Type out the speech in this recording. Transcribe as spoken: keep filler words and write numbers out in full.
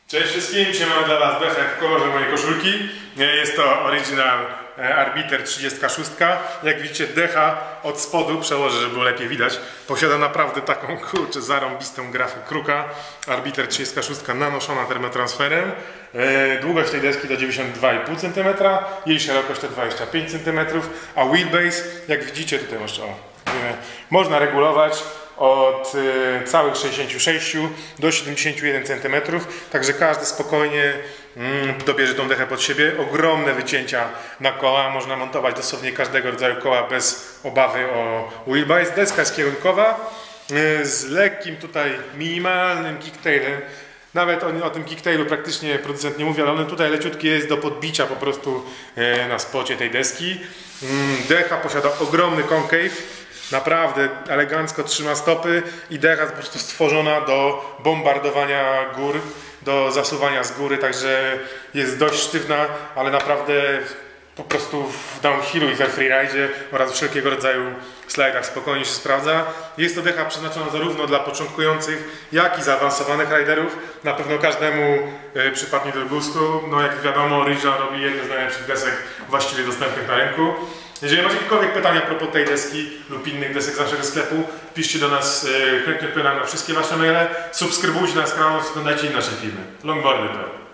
Cześć wszystkim, dzisiaj mamy dla Was dechę w kolorze mojej koszulki. Jest to Original Arbiter trzydzieści sześć. Jak widzicie, decha od spodu, przełożę, żeby było lepiej widać, posiada naprawdę taką, kurczę, zarąbistą grafę kruka. Arbiter trzydzieści sześć nanoszona termotransferem. Długość tej deski to dziewięćdziesiąt dwa i pół centymetra, jej szerokość to dwadzieścia pięć centymetrów, a wheelbase, jak widzicie, tutaj jeszcze o, można regulować od y, całych sześćdziesięciu sześciu do siedemdziesięciu jeden centymetrów, także każdy spokojnie mm, dobierze tą dechę pod siebie. Ogromne wycięcia na koła, można montować dosłownie każdego rodzaju koła bez obawy o wheelbase. Deska jest kierunkowa y, z lekkim tutaj minimalnym kicktailem. Nawet o, o tym kicktailu praktycznie producent nie mówi, ale on tutaj leciutki jest do podbicia po prostu y, na spocie tej deski. Mm, decha posiada ogromny concave. Naprawdę elegancko trzyma stopy i decha jest po prostu stworzona do bombardowania gór, do zasuwania z góry, także jest dość sztywna, ale naprawdę po prostu w downhillu i we freeridzie oraz wszelkiego rodzaju slajdach spokojnie się sprawdza. Jest to decha przeznaczona zarówno dla początkujących, jak i zaawansowanych riderów. Na pewno każdemu y, przypadnie do gustu. No jak wiadomo, Original robi jedne z najlepszych desek właściwie dostępnych na rynku. Jeżeli macie jakiekolwiek pytania a propos tej deski lub innych desek z naszego sklepu, piszcie do nas, chętnie odpowiadam na wszystkie Wasze maile. Subskrybujcie nasz kanał, oglądajcie nasze filmy. Longboardy to.